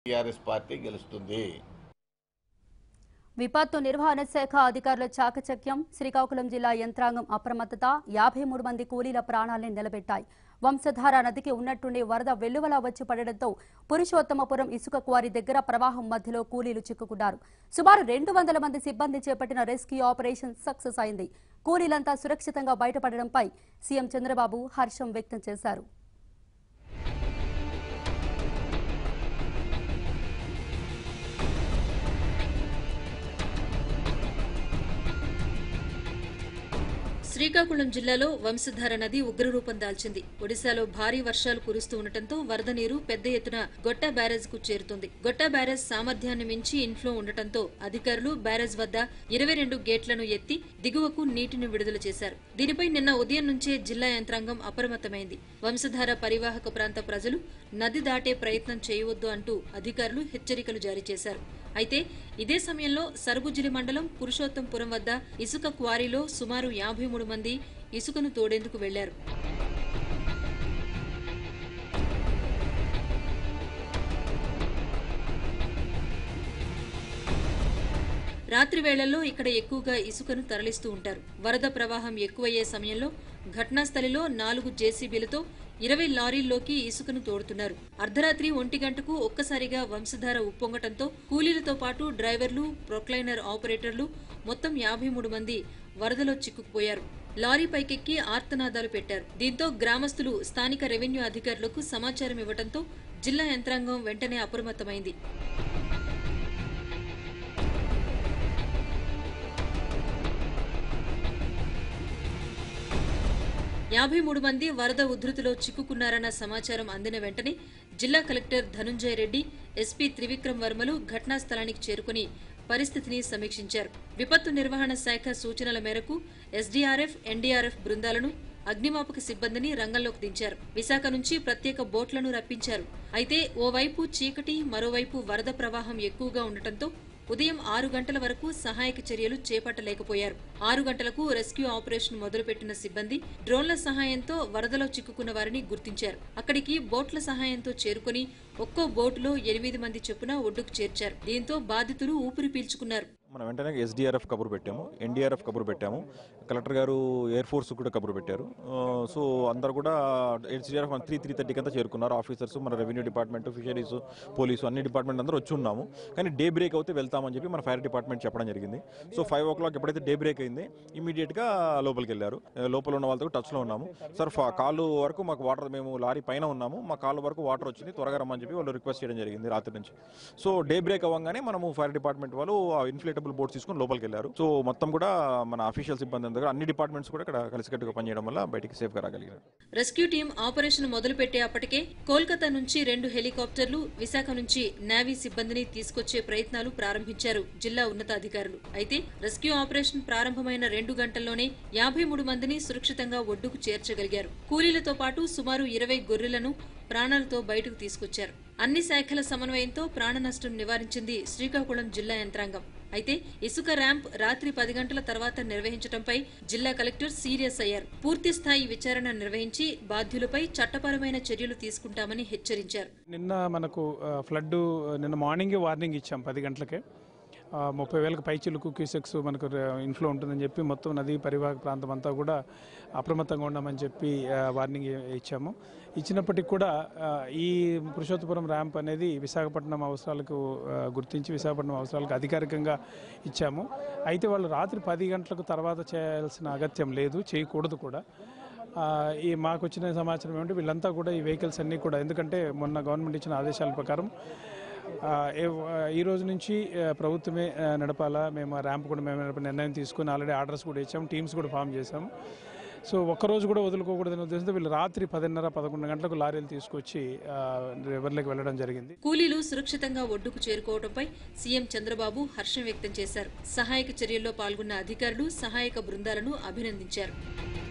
TRS party గెలుస్తుంది. విపత్తు నిర్వహణ శాఖ అధికారుల చాకచక్యం, శ్రీకాకుళం జిల్లా యంత్రాంగం అప్రమత్తత 53 మంది కూలీల ప్రాణాల్ని నిలబెట్టాయి. వంశధార నదికి ఉన్నట్టుండి వరద వెల్లువలా వచ్చి పడడంతో పురుషోత్తమపురం ఇసుక క్వారీ దగ్గర ప్రవాహం మధ్యలో కూలీలు చిక్కుకున్నారు. సుమారు 200 మంది సిబ్బంది చేపట్టిన రెస్క్యూ ఆపరేషన్ సక్సెస్ అయింది. కూలీలంతా సురక్షితంగా బయటపడడంపై సీఎం చంద్రబాబు హర్షం వ్యక్తం చేశారు. శ్రీకాకుళం జిల్లాలో వంశధార నది ఉగ్రరూపం దాల్చింది. ఒడిశాలో భారీ వర్షాలు కురుస్తూ ఉండటంతో వరద నీరు పెద్ద ఎత్తున గొట్టా బ్యారేజ్ కు చేరుతుంది. గొట్టా బ్యారేజ్ సామర్థ్యాన్ని మించి ఇన్ఫ్లో ఉండటంతో అధికారులు బ్యారేజ్ వద్ద 22 గేట్లను ఎత్తి దిగువకు నీటిని విడుదల చేశారు. దీనిపై నిన్న ఉదయం నుంచే జిల్లా యంత్రాంగం అప్రమత్తమైంది. వంశధార పరివాహక ప్రాంత ప్రజలు నది దాటే ప్రయత్నం చేయవద్దు అంటూ అధికారులు హెచ్చరికలు జారీ చేశారు. అయితే ఇదే సమయంలో సరుబుజ్జిలి మండలం పురుషోత్తంపురం వద్ద ఇసుక క్వారీలో సుమారు 53 మంది ఇసుకను తోడేందుకు వెళ్లారు. రాత్రి వేళల్లో ఇక్కడ ఎక్కువగా ఇసుకను తరలిస్తూ ఉంటారు. వరద ప్రవాహం ఎక్కువయ్యే సమయంలో ఘటనాస్థలిలో 4 జేసీబీలతో 20 లారీల్లోకి ఇసుకను తోడుతున్నారు. అర్ధరాత్రి 1 గంటకు ఒక్కసారిగా వంశధార ఉప్పొంగటంతో కూలీలతో పాటు డ్రైవర్లు, ప్రొక్లైనర్ ఆపరేటర్లు మొత్తం 53 మంది వరదలో చిక్కుకుపోయారు. లారీ పైకెక్కి ఆర్తనాదాలు పెట్టారు. దీంతో గ్రామస్తులు స్థానిక రెవెన్యూ అధికారులకు సమాచారం ఇవ్వడంతో జిల్లా యంత్రాంగం వెంటనే అప్రమత్తమైంది. 53 మంది వరద ఉధృతిలో చిక్కుకున్నారన్న సమాచారం అందిన వెంటనే జిల్లా కలెక్టర్ ధనుంజయ రెడ్డి, ఎస్పీ త్రివిక్రమ్ వర్మలు ఘటనా స్థలానికి చేరుకుని పరిస్థితిని సమీక్షించారు. విపత్తు నిర్వహణ శాఖ సూచనల మేరకు ఎస్డీఆర్ఎఫ్, ఎన్డీఆర్ఎఫ్ బృందాలను, అగ్నిమాపక సిబ్బందిని రంగంలోకి దించారు. విశాఖ నుంచి ప్రత్యేక బోట్లను రప్పించారు. అయితే ఓవైపు చీకటి, మరోవైపు వరద ప్రవాహం ఎక్కువగా ఉండటంతో ఉదయం 6 గంటల వరకు సహాయక చర్యలు చేపట్టలేకపోయారు. 6 గంటలకు రెస్క్యూ ఆపరేషన్ మొదలుపెట్టిన సిబ్బంది డ్రోన్ల సహాయంతో వరదలో చిక్కుకున్న వారిని గుర్తించారు. అక్కడికి బోట్ల సహాయంతో చేరుకుని ఒక్కో బోటులో 8 మంది చొప్పున ఒడ్డుకు చేర్చారు. దీంతో బాధితులు ఊపిరి పీల్చుకున్నారు. మనం వెంటనే ఎస్డీఆర్ఎఫ్ కబురు పెట్టాము, ఎన్డీఆర్ఎఫ్ కబురు పెట్టాము, కలెక్టర్ గారు ఎయిర్ ఫోర్స్ కూడా కబురు పెట్టారు. సో అందరు కూడా ఎస్డీఆర్ఎఫ్ 3:30 కంతా చేరుకున్నారు. ఆఫీసర్స్, మన రెవెన్యూ డిపార్ట్మెంట్, ఫిషరీస్, పోలీసు అన్ని డిపార్ట్మెంట్ అందరూ వచ్చి ఉన్నాము. కానీ డే బ్రేక్ అయితే వెళ్తామని చెప్పి మన ఫైర్ డిపార్ట్మెంట్ చెప్పడం జరిగింది. సో 5 o'clock ఎప్పుడైతే డే బ్రేక్ అయింది ఇమీడియట్గా లోపలికి వెళ్ళారు. లోపల ఉన్న వాళ్ళతో టచ్లో ఉన్నాము. సార్ కాలు వరకు మాకు వాటర్, మేము లారీ పైన ఉన్నాము, మా కాలు వరకు వాటర్ వచ్చింది, త్వరగా రమ్మని చెప్పి వాళ్ళు రిక్వెస్ట్ చేయడం జరిగింది రాత్రి నుంచి. సో డే బ్రేక్ అవ్వగానే మనము ఫైర్ డిపార్ట్మెంట్ వాళ్ళు ఇన్ఫ్లేటబుల్ బోట్స్ తీసుకుని లోపలికి వెళ్ళారు. సో మొత్తం కూడా మన అఫీషియల్ సిబ్బంది దగ్గర అన్ని డిపార్ట్మెంట్స్ కూడా ఇక్కడ కలిసికట్టుగా పనిచేయడం వల్ల బయటికి సేఫ్ గా రాగలిగారు. రెస్క్యూ టీం ఆపరేషన్ మొదలు పెట్టే అప్పటికే కోల్కతా నుంచి 2 హెలికాప్టర్లు, విశాఖ నుంచి నేవీ సిబ్బందిని తీసుకొచ్చే ప్రయత్నాలు ప్రారంభించారు జిల్లా ఉన్నతాధికారులు. అయితే రెస్క్యూ ఆపరేషన్ ప్రారంభమైన 2 గంటల్లోనే 53 మందిని సురక్షితంగా ఒడ్డుకు చేర్చగలిగారు. కూలీలతో పాటు సుమారు 20 గొర్రెలను ప్రాణాలతో బయటకు తీసుకొచ్చారు. అన్ని శాఖల సమన్వయంతో ప్రాణ నష్టం నివారించింది శ్రీకాకుళం జిల్లా యంత్రాంగం. అయితే ఇసుక ర్యాంప్ రాత్రి 10 గంటల తర్వాత నిర్వహించడంపై జిల్లా కలెక్టర్ సీరియస్ అయ్యారు. పూర్తి స్థాయి విచారణ నిర్వహించి బాధ్యులపై చట్టపరమైన చర్యలు తీసుకుంటామని హెచ్చరించారు. నిన్న మనకు ఫ్లడ్ నిన్న మార్నింగే వార్నింగ్ ఇచ్చాం 10 గంటలకే. 30,000 పైచిలుకు క్యూసెక్స్ మనకు ఇన్ఫ్లో ఉంటుందని చెప్పి మొత్తం నదీ పరివాహక ప్రాంతం అంతా కూడా అప్రమత్తంగా ఉండమని చెప్పి వార్నింగ్ ఇచ్చాము. ఇచ్చినప్పటికీ కూడా ఈ పురుషోత్తపురం ర్యాంప్ అనేది విశాఖపట్నం అవసరాలకు గుర్తించి విశాఖపట్నం అవసరాలకు అధికారికంగా ఇచ్చాము. అయితే వాళ్ళు రాత్రి 10 గంటలకు తర్వాత చేయాల్సిన అగత్యం లేదు, చేయకూడదు కూడా. మాకు వచ్చిన సమాచారం ఏమంటే వీళ్ళంతా కూడా ఈ వెహికల్స్ అన్నీ కూడా, ఎందుకంటే మొన్న గవర్నమెంట్ ఇచ్చిన ఆదేశాల ప్రకారం ఈ రోజు నుంచి ప్రభుత్వమే నడపాలా, మేము ఆ ర్యాంప్ కూడా మేము నిర్ణయం తీసుకుని ఆల్రెడీ ఆర్డర్స్ కూడా ఇచ్చాము, టీమ్స్ కూడా ఫామ్ చేశాము. సో ఒక్కరోజు కూడా వదులుకోకూడదనే ఉద్దేశంతో వీళ్ళు రాత్రి 10:30-11 గంటలకు లారీలు తీసుకొచ్చి రివర్లోకి వెళ్లడం జరిగింది. కూలీలు సురక్షితంగా ఒడ్డుకు చేరుకోవడంపై సీఎం చంద్రబాబు హర్షం వ్యక్తం చేశారు. సహాయక చర్యల్లో పాల్గొన్న అధికారులు, సహాయక బృందాలను అభినందించారు.